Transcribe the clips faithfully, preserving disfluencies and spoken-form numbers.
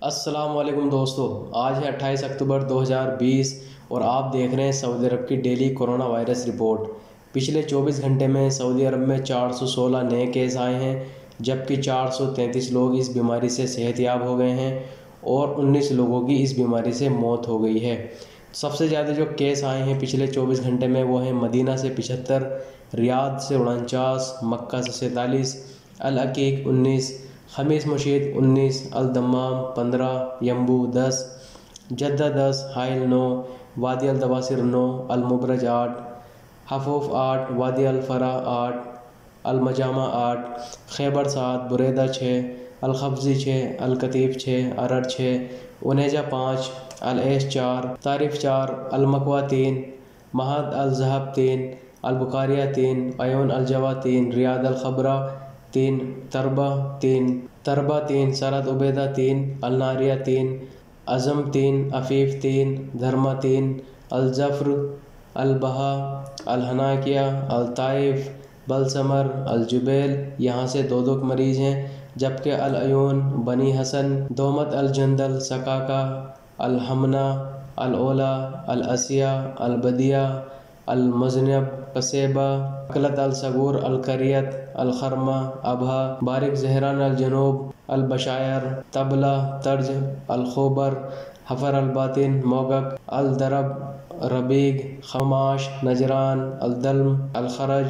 السلام علیکم دوستو، آج ہے اٹھائیس اکتوبر دو ہزار بیس اور آپ دیکھ رہے ہیں سعودی عرب کی ڈیلی کورونا وائرس رپورٹ۔ پچھلے چوبیس گھنٹے میں سعودی عرب میں چار سو سولہ نئے کیس آئے ہیں، جبکہ چار سو تینتیس لوگ اس بیماری سے صحت یاب ہو گئے ہیں اور انیس لوگوں کی اس بیماری سے موت ہو گئی ہے۔ سب سے زیادہ جو کیس آئے ہیں پچھلے چوبیس گھنٹے میں وہ ہیں مدینہ سے پچہتر، ریاض سے انچاس، مکہ سے سینتالیس، العقیق انیس، خمیس مشیط انیس، الدمام پندرہ، ینبو دس، جدہ دس، حائل نو، وادی الدواسر نو، المبرج آٹھ، حفوف آٹھ، وادی الفرا آٹھ، المجامع آٹھ، خیبر سات، بریدہ چھ، الخبزی چھ، القطیف چھ، ارڑ چھ، انیجہ پانچ، العیش چار، طائف چار، المکوہ تین، مہد الذہب تین، البخاریہ تین، عیون الجوہ تین، ریاض الخبرہ تین، تربہ تین، تربہ تین، سرد عبیدہ تین، الناریہ تین، عزم تین، عفیف تین، دھرما تین، الظفر، البہا، الحناکیہ، الطائف، بلسمر، الجبیل یہاں سے دو دو مریض ہیں، جبکہ العیون، بنی حسن، دومت الجندل، سکاکا، الحمنہ، الاولیٰ، الاسیہ، البدیہ، المذنب، قصیبہ، اکلت الصغور، القریت، الخرمہ، ابہا، بارک زہران الجنوب، البشائر، طبلہ، ترج، الخوبر، حفر الباطن، موگک، الدرب، ربیگ، خماش، نجران، الدلم، الخرج،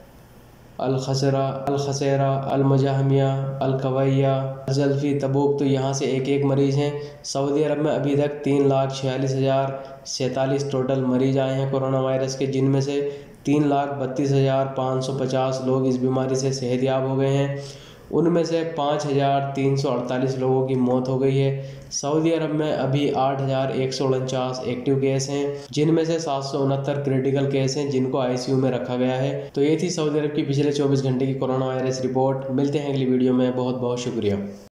الخسرہ، الخسیرہ، المجاہمیہ، الکویہ، الزلفی، تبوک۔ تو یہاں سے ایک ایک مریض ہیں۔ سعودی عرب میں ابھی تک تین لاکھ چھیالیس ہزار سینتالیس ٹوٹل مریض آئے ہیں کورونا وائرس کے، جن میں سے تین لاکھ بتیس ہزار پانچ سو پچاس لوگ اس بیماری سے صحت یاب ہو گئے ہیں۔ ان میں سے پانچ ہزار تین سو اڑتالیس لوگوں کی موت ہو گئی ہے۔ سعودی عرب میں ابھی آٹھ ہزار ایک سو انچاس ایکٹیو کیس ہیں، جن میں سے سات سو انہتر کریٹیکل کیس ہیں جن کو آئی سی یو میں رکھا گیا ہے۔ تو یہ تھی سعودی عرب کی پچھلے چوبیس گھنٹے کی کورونا وائرس رپورٹ۔ ملتے ہیں اگلی ویڈیو میں، بہت بہت شکریہ۔